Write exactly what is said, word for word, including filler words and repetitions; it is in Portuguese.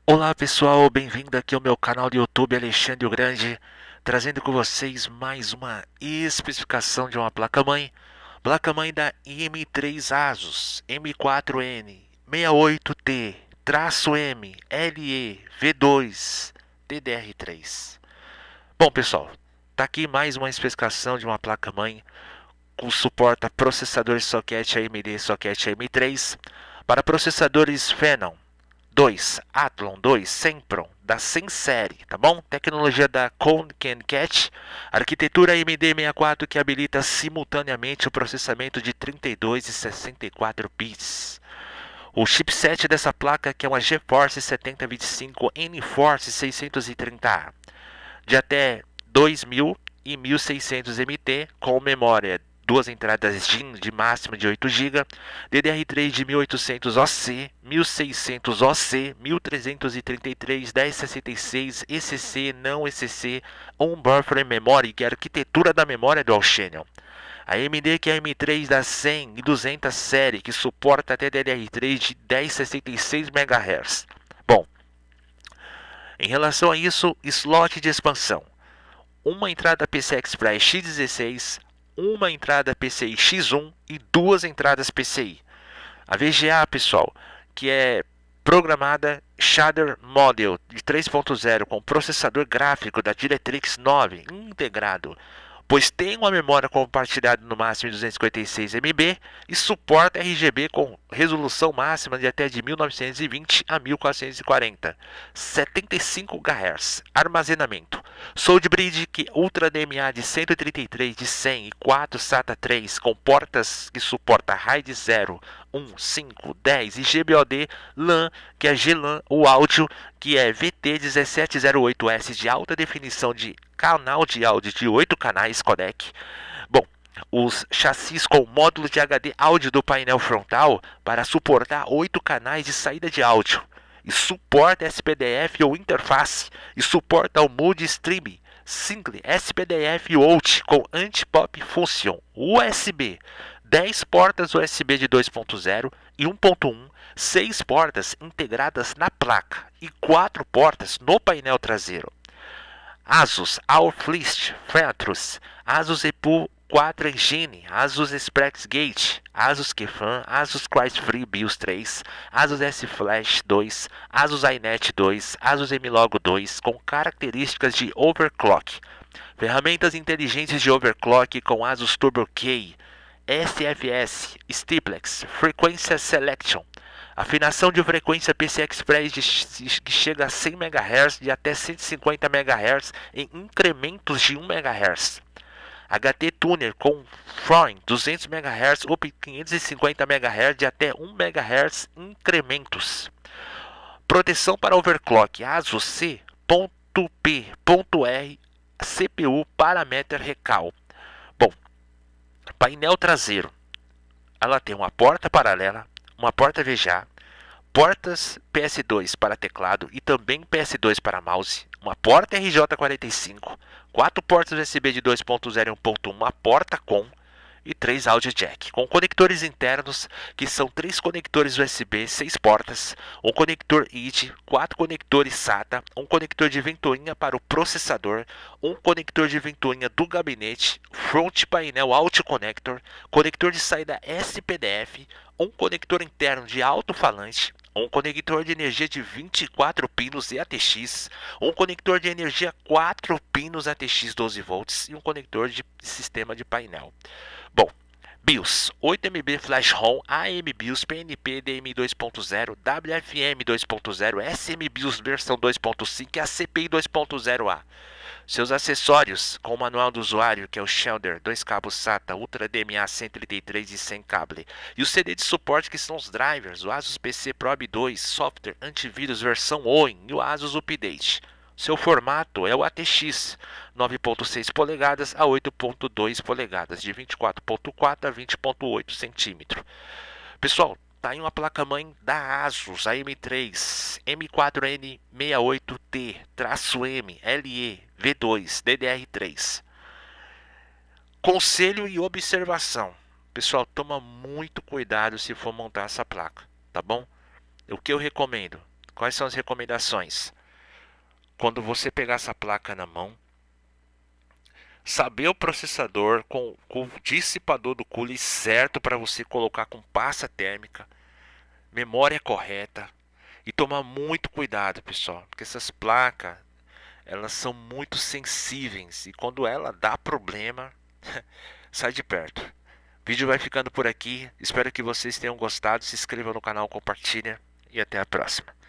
Olá pessoal, bem-vindo aqui ao meu canal do YouTube Alexandre o Grande, trazendo com vocês mais uma especificação de uma placa-mãe, placa-mãe da M três ASUS M quatro N sessenta e oito T-M L E V dois D D R três. Bom pessoal, tá aqui mais uma especificação de uma placa-mãe com suporta processadores socket A M D socket M três para processadores Phenom dois, Athlon dois, Sempron, da Sensérie, tá bom? Tecnologia da CodeCamCat, arquitetura A M D sessenta e quatro que habilita simultaneamente o processamento de trinta e dois e sessenta e quatro bits. O chipset dessa placa que é uma GeForce setenta vinte e cinco N-Force seiscentos e trinta A, de até dois mil e mil e seiscentos M T, com memória duas entradas D I M de máximo de oito gigas, D D R três de mil e oitocentos O C, mil e seiscentos O C, mil trezentos e trinta e três, mil e sessenta e seis, E C C, não E C C, On Buffer Memory, que é a arquitetura da memória Dual Channel. A AMD que é a M três da cem e duzentos série, que suporta até D D R três de mil e sessenta e seis megahertz. Bom, em relação a isso, slot de expansão. Uma entrada P C I Express X dezesseis, uma entrada P C I X um e duas entradas P C I. A V G A, pessoal, que é programada Shader Model de três ponto zero com processador gráfico da DirectX nove integrado, pois tem uma memória compartilhada no máximo de duzentos e cinquenta e seis megabytes e suporta R G B com resolução máxima de até de mil novecentos e vinte a mil quatrocentos e quarenta, setenta e cinco gigahertz. Armazenamento SoulBridge, que Ultra D M A de cento e trinta e três de cem e quatro SATA três com portas que suporta RAID zero, um, cinco, dez e G B O D LAN, que é G LAN, o áudio que é V T dezessete zero oito S de alta definição de canal de áudio de oito canais codec. Bom, os chassis com módulo de H D áudio do painel frontal para suportar oito canais de saída de áudio. E suporta S P D F ou interface. E suporta o Mood Stream, Single, S P D F ou Out com Anti-Pop Function. U S B, dez portas U S B de dois ponto zero e um ponto um, seis portas integradas na placa e quatro portas no painel traseiro. Asus Aorflist Feathers, Asus EPU quatro Engine, Asus Express Gate, Asus Kefan, Asus Cryfree BIOS três, Asus S-Flash dois, Asus iNet dois, Asus M-Log dois com características de overclock. Ferramentas inteligentes de overclock com Asus Turbo Key, S F S, Stiplex, Frequência Selection, afinação de frequência P C I Express de, que chega a cem megahertz de até cento e cinquenta megahertz em incrementos de um megahertz. H T Tuner com Froin duzentos megahertz ou quinhentos e cinquenta megahertz de até um megahertz incrementos. Proteção para overclock Asus C.P.R C P U Parameter Recal. Bom, painel traseiro. Ela tem uma porta paralela, uma porta V G A, portas P S dois para teclado e também P S dois para mouse, uma porta R J quarenta e cinco, quatro portas U S B de dois ponto zero e um ponto um, uma porta com e três audio jack, com conectores internos que são três conectores U S B, seis portas, um conector I D, quatro conectores SATA, um conector de ventoinha para o processador, um conector de ventoinha do gabinete, front painel Auto Connector, conector de saída S P D F, um conector interno de alto-falante, um conector de energia de vinte e quatro pinos e A T X, um conector de energia quatro pinos A T X doze volts e um conector de sistema de painel. Bom, BIOS, oito megabytes Flash ROM, A M BIOS, P N P, D M I dois ponto zero, W F M dois ponto zero, S M BIOS versão dois ponto cinco e a C P I dois ponto zero A. Seus acessórios, com o manual do usuário, que é o Shelder, dois cabos SATA, Ultra D M A cento e trinta e três e sem cable. E o C D de suporte, que são os drivers, o Asus P C Probe dois, software antivírus versão Owen e o Asus Update. Seu formato é o A T X, nove ponto seis polegadas a oito ponto dois polegadas, de vinte e quatro ponto quatro a vinte ponto oito centímetros. Pessoal, tá aí uma placa-mãe da Asus, a M três, M quatro N sessenta e oito T-M L E V dois D D R três. Conselho e observação. Pessoal, toma muito cuidado se for montar essa placa, tá bom? O que eu recomendo? Quais são as recomendações? Quando você pegar essa placa na mão, saber o processador com, com o dissipador do cooling certo para você colocar com pasta térmica, memória correta e tomar muito cuidado, pessoal, porque essas placas elas são muito sensíveis e quando ela dá problema, sai de perto. O vídeo vai ficando por aqui. Espero que vocês tenham gostado. Se inscreva no canal, compartilha e até a próxima.